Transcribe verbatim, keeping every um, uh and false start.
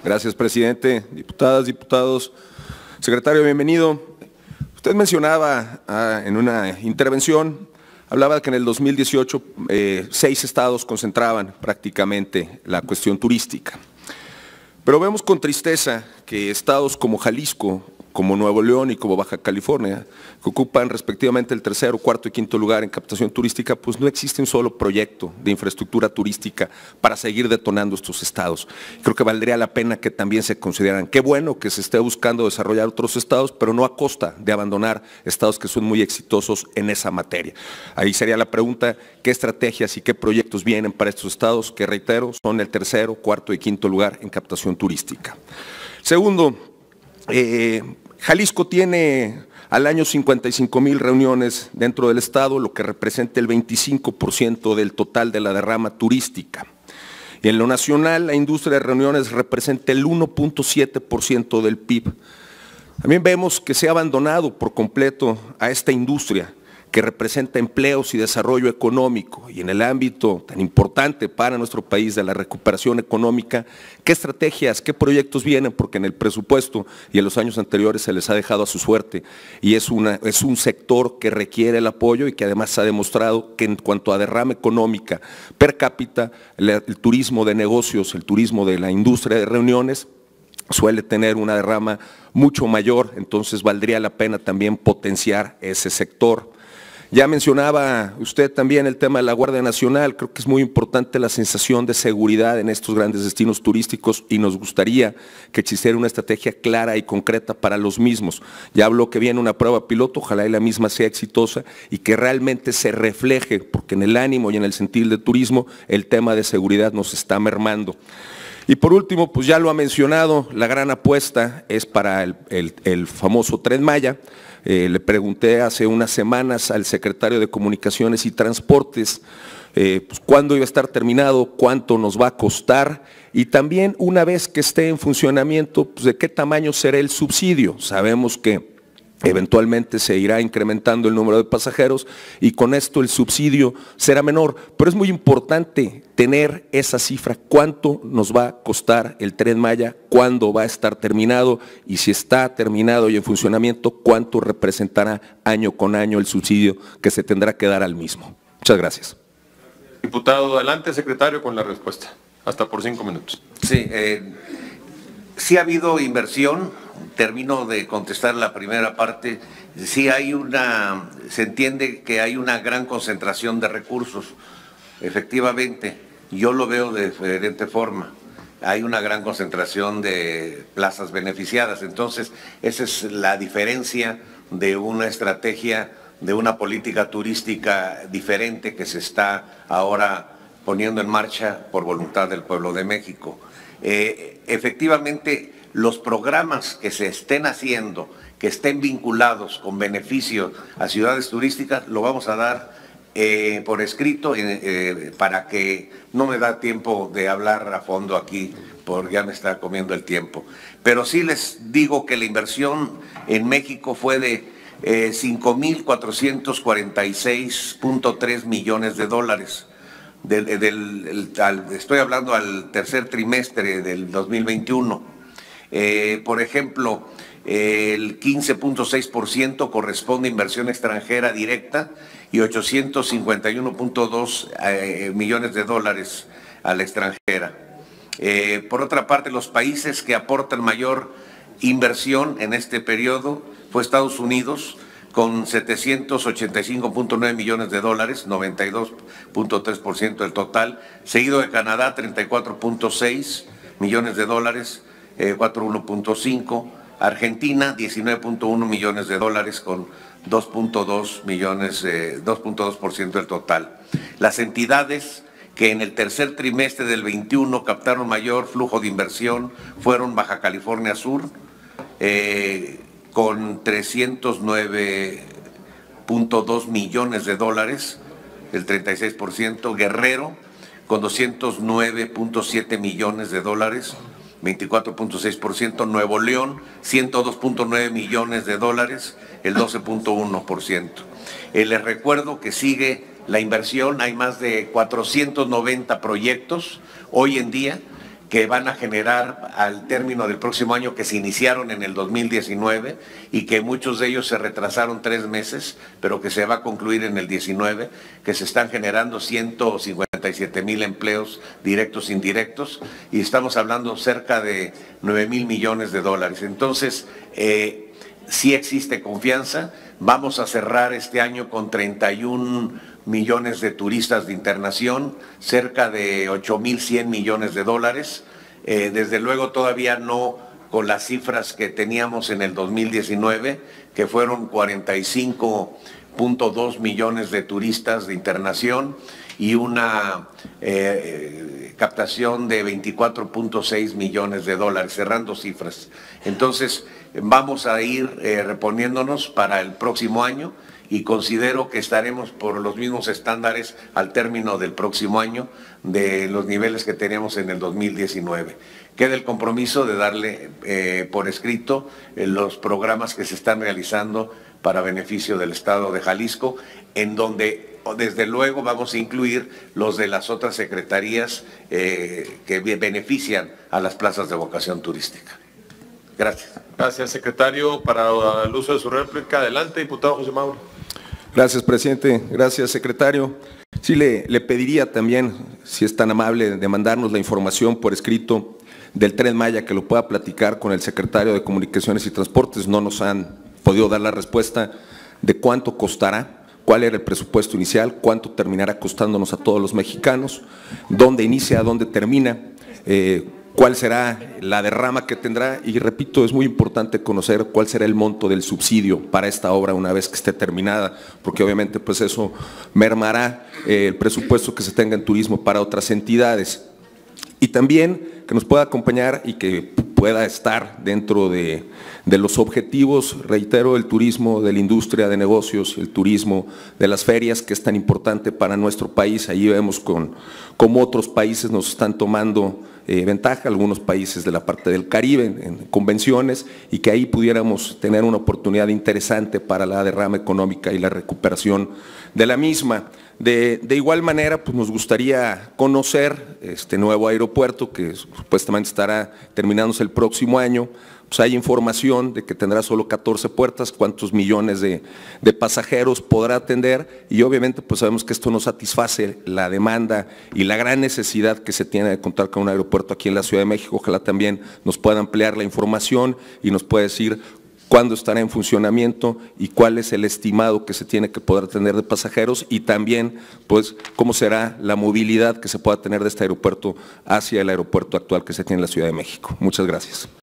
Gracias, presidente. Diputadas, diputados. Secretario, bienvenido. Usted mencionaba ah, en una intervención, hablaba de que en el dos mil dieciocho eh, seis estados concentraban prácticamente la cuestión turística. Pero vemos con tristeza que estados como Jalisco, como Nuevo León y como Baja California, que ocupan respectivamente el tercero, cuarto y quinto lugar en captación turística, pues no existe un solo proyecto de infraestructura turística para seguir detonando estos estados. Creo que valdría la pena que también se consideraran. Qué bueno que se esté buscando desarrollar otros estados, pero no a costa de abandonar estados que son muy exitosos en esa materia. Ahí sería la pregunta, ¿qué estrategias y qué proyectos vienen para estos estados que, reitero, son el tercero, cuarto y quinto lugar en captación turística? Segundo, eh, Jalisco tiene al año cincuenta y cinco mil reuniones dentro del estado, lo que representa el veinticinco por ciento del total de la derrama turística. Y en lo nacional, la industria de reuniones representa el uno punto siete por ciento del P I B. También vemos que se ha abandonado por completo a esta industria que representa empleos y desarrollo económico, y en el ámbito tan importante para nuestro país de la recuperación económica, ¿qué estrategias, qué proyectos vienen? Porque en el presupuesto y en los años anteriores se les ha dejado a su suerte, y es, una, es un sector que requiere el apoyo y que además ha demostrado que en cuanto a derrama económica per cápita, el, el turismo de negocios, el turismo de la industria de reuniones, suele tener una derrama mucho mayor, entonces valdría la pena también potenciar ese sector. Ya mencionaba usted también el tema de la Guardia Nacional, creo que es muy importante la sensación de seguridad en estos grandes destinos turísticos y nos gustaría que existiera una estrategia clara y concreta para los mismos. Ya habló que viene una prueba piloto, ojalá y la misma sea exitosa y que realmente se refleje, porque en el ánimo y en el sentir del turismo el tema de seguridad nos está mermando. Y por último, pues ya lo ha mencionado, la gran apuesta es para el, el, el famoso Tren Maya. Eh, le pregunté hace unas semanas al secretario de Comunicaciones y Transportes eh, pues, cuándo iba a estar terminado, cuánto nos va a costar y también una vez que esté en funcionamiento, pues, de qué tamaño será el subsidio. Sabemos que eventualmente se irá incrementando el número de pasajeros y con esto el subsidio será menor, pero es muy importante tener esa cifra, cuánto nos va a costar el Tren Maya, cuándo va a estar terminado y si está terminado y en funcionamiento, cuánto representará año con año el subsidio que se tendrá que dar al mismo. Muchas gracias. Diputado, adelante, secretario, con la respuesta. Hasta por cinco minutos. Sí, eh, sí ha habido inversión. Termino de contestar la primera parte. Sí hay una, se entiende que hay una gran concentración de recursos. Efectivamente, yo lo veo de diferente forma. Hay una gran concentración de plazas beneficiadas. Entonces, esa es la diferencia de una estrategia, de una política turística diferente que se está ahora poniendo en marcha por voluntad del pueblo de México. Eh, efectivamente, los programas que se estén haciendo, que estén vinculados con beneficios a ciudades turísticas, lo vamos a dar eh, por escrito eh, eh, para que no me da tiempo de hablar a fondo aquí, porque ya me está comiendo el tiempo. Pero sí les digo que la inversión en México fue de eh, cinco mil cuatrocientos cuarenta y seis punto tres millones de dólares. Del, del, del, al, estoy hablando al tercer trimestre del dos mil veintiuno. Eh, por ejemplo, eh, el quince punto seis por ciento corresponde a inversión extranjera directa y ochocientos cincuenta y uno punto dos eh, millones de dólares a la extranjera. Eh, por otra parte, los países que aportan mayor inversión en este periodo fue Estados Unidos, con setecientos ochenta y cinco punto nueve millones de dólares, noventa y dos punto tres por ciento del total, seguido de Canadá, treinta y cuatro punto seis millones de dólares, eh, cuatro punto uno punto cinco, Argentina, diecinueve punto uno millones de dólares con dos punto dos millones, eh, dos punto dos por ciento del total. Las entidades que en el tercer trimestre del veintiuno captaron mayor flujo de inversión fueron Baja California Sur, eh, con trescientos nueve punto dos millones de dólares, el treinta y seis por ciento, Guerrero, con doscientos nueve punto siete millones de dólares, veinticuatro punto seis por ciento, Nuevo León, ciento dos punto nueve millones de dólares, el doce punto uno por ciento. Eh, les recuerdo que sigue la inversión, hay más de cuatrocientos noventa proyectos hoy en día que van a generar al término del próximo año, que se iniciaron en el dos mil diecinueve y que muchos de ellos se retrasaron tres meses, pero que se va a concluir en el diecinueve, que se están generando ciento cincuenta y siete mil empleos directos e indirectos, y estamos hablando cerca de nueve mil millones de dólares. Entonces, eh, sí existe confianza. Vamos a cerrar este año con treinta y un millones de turistas de internación, cerca de ocho mil cien millones de dólares. Eh, desde luego todavía no con las cifras que teníamos en el dos mil diecinueve, que fueron cuarenta y cinco punto dos millones de turistas de internación y una eh, captación de veinticuatro punto seis millones de dólares, cerrando cifras. Entonces, vamos a ir eh, reponiéndonos para el próximo año, y considero que estaremos por los mismos estándares al término del próximo año de los niveles que teníamos en el dos mil diecinueve. Queda el compromiso de darle eh, por escrito eh, los programas que se están realizando para beneficio del Estado de Jalisco, en donde desde luego vamos a incluir los de las otras secretarías eh, que benefician a las plazas de vocación turística. Gracias. Gracias, secretario. Para el uso de su réplica, adelante, diputado José Mauro. Gracias, presidente. Gracias, secretario. Sí, le, le pediría también, si es tan amable, de mandarnos la información por escrito del Tren Maya, que lo pueda platicar con el secretario de Comunicaciones y Transportes. No nos han podido dar la respuesta de cuánto costará, cuál era el presupuesto inicial, cuánto terminará costándonos a todos los mexicanos, dónde inicia, dónde termina, eh, cuál será la derrama que tendrá, y repito, es muy importante conocer cuál será el monto del subsidio para esta obra una vez que esté terminada, porque obviamente pues eso mermará eh, el presupuesto que se tenga en turismo para otras entidades. Y también que nos pueda acompañar y que pueda estar dentro de, de los objetivos, reitero, el turismo, de la industria de negocios, el turismo de las ferias, que es tan importante para nuestro país. Allí vemos con cómo otros países nos están tomando eh, ventaja, algunos países de la parte del Caribe, en, en convenciones, y que ahí pudiéramos tener una oportunidad interesante para la derrama económica y la recuperación de la misma. De, de igual manera, pues nos gustaría conocer este nuevo aeropuerto que supuestamente estará terminándose el próximo año. Pues hay información de que tendrá solo catorce puertas, cuántos millones de, de pasajeros podrá atender, y obviamente pues sabemos que esto no satisface la demanda y la gran necesidad que se tiene de contar con un aeropuerto aquí en la Ciudad de México. Ojalá también nos pueda ampliar la información y nos pueda decir cuándo estará en funcionamiento y cuál es el estimado que se tiene que poder tener de pasajeros, y también pues cómo será la movilidad que se pueda tener de este aeropuerto hacia el aeropuerto actual que se tiene en la Ciudad de México. Muchas gracias.